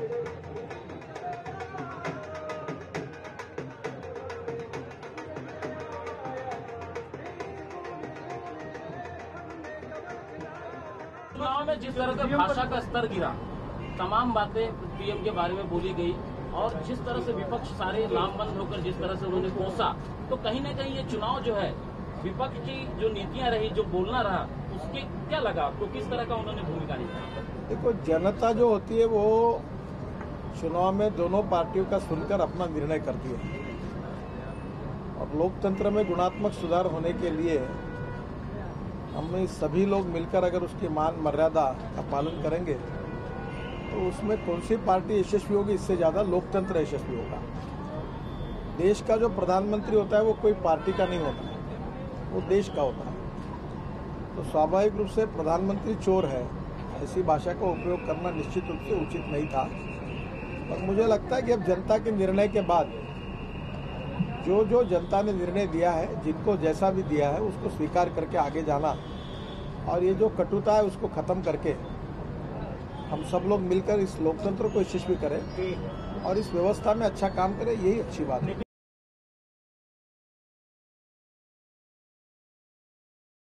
चुनाव में जिस तरह से भाषा का स्तर गिरा, तमाम बातें पीएम के बारे में बोली गई और जिस तरह से विपक्ष सारे लामबंद होकर जिस तरह से उन्होंने कोसा, तो कहीं न कहीं ये चुनाव जो है विपक्ष की जो नीतियां रही, जो बोलना रहा, उसके क्या लगा आपको? किस तरह का उन्होंने भूमिका निभाई? देखो, जनता जो होती है वो चुनाव में दोनों पार्टियों का सुनकर अपना निर्णय करती है और लोकतंत्र में गुणात्मक सुधार होने के लिए हम सभी लोग मिलकर अगर उसकी मान मर्यादा का पालन करेंगे तो उसमें कौन सी पार्टी यशस्वी होगी, इससे ज्यादा लोकतंत्र यशस्वी होगा। देश का जो प्रधानमंत्री होता है वो कोई पार्टी का नहीं होता, वो देश का होता है। तो स्वाभाविक रूप से प्रधानमंत्री चोर है, ऐसी भाषा का उपयोग करना निश्चित रूप से उचित नहीं था। और मुझे लगता है कि अब जनता के निर्णय के बाद जो जनता ने निर्णय दिया है, जिनको जैसा भी दिया है, उसको स्वीकार करके आगे जाना और ये जो कटुता है उसको खत्म करके हम सब लोग मिलकर इस लोकतंत्र को यशस्वी करें और इस व्यवस्था में अच्छा काम करें, यही अच्छी बात है।